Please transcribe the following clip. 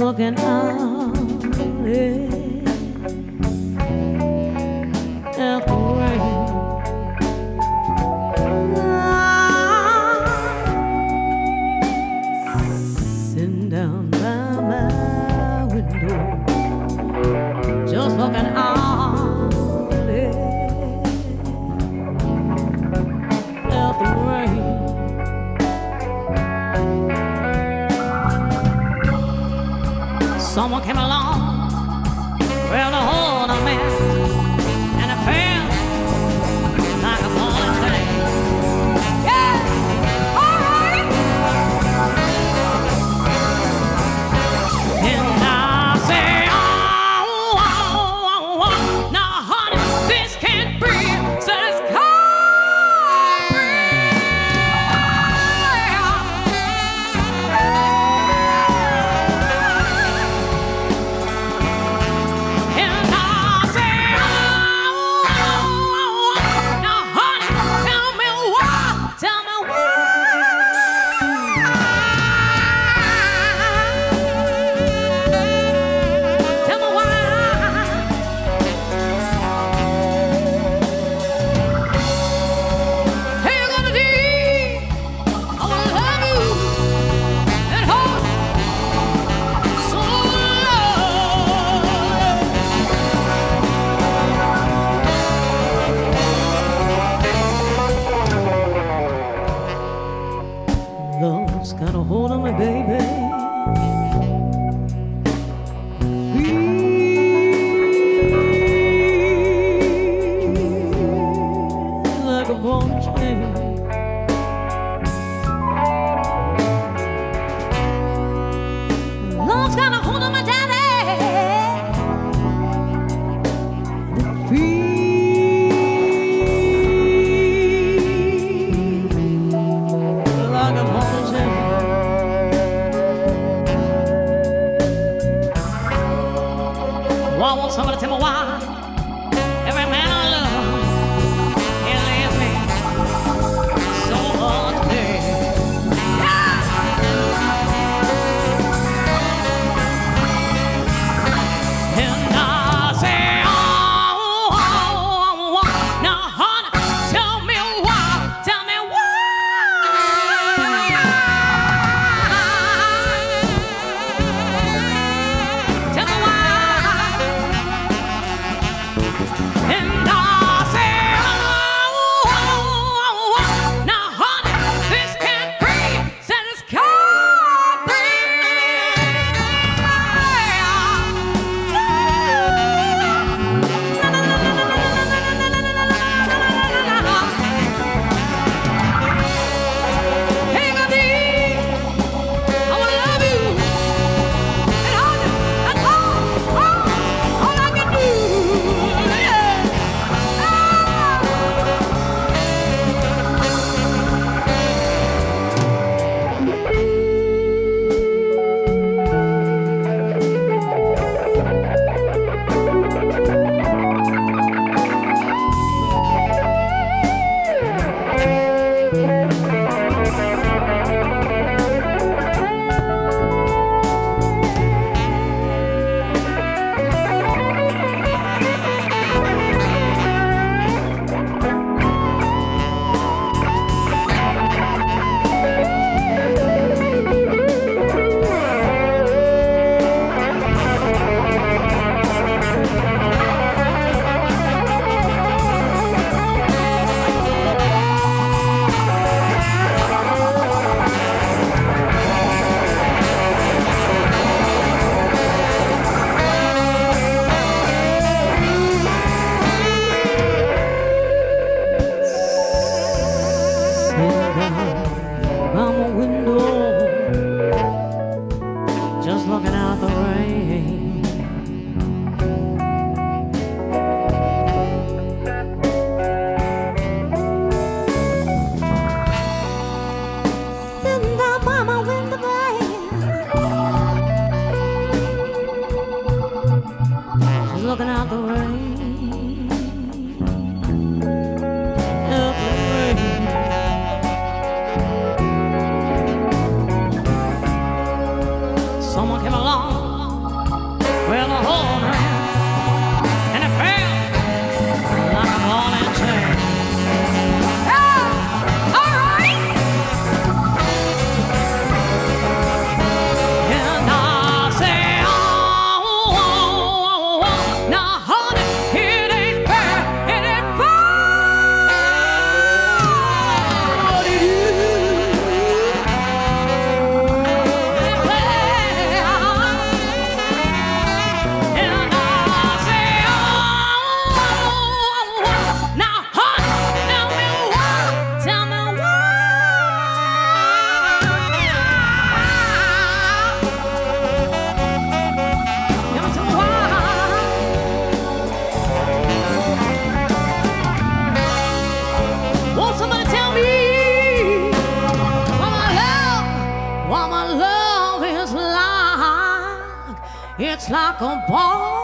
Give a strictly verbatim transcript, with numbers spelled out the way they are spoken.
looking out yeah, at the rain. I'm sitting down by my window, just looking out yeah, at the rain. Someone came along, grabbed a hold of me, and it felt like a bullet train. Yeah, all right. And I say, oh, oh, oh, oh, now honey, this can't breathe, said it's can't breathe. Love's got a hold on me, baby. Feels like a ball chain. Love's got a hold on my daddy. It feels like a ball. I want somebody to tell me why every man I love, he leaves me. just like a ball.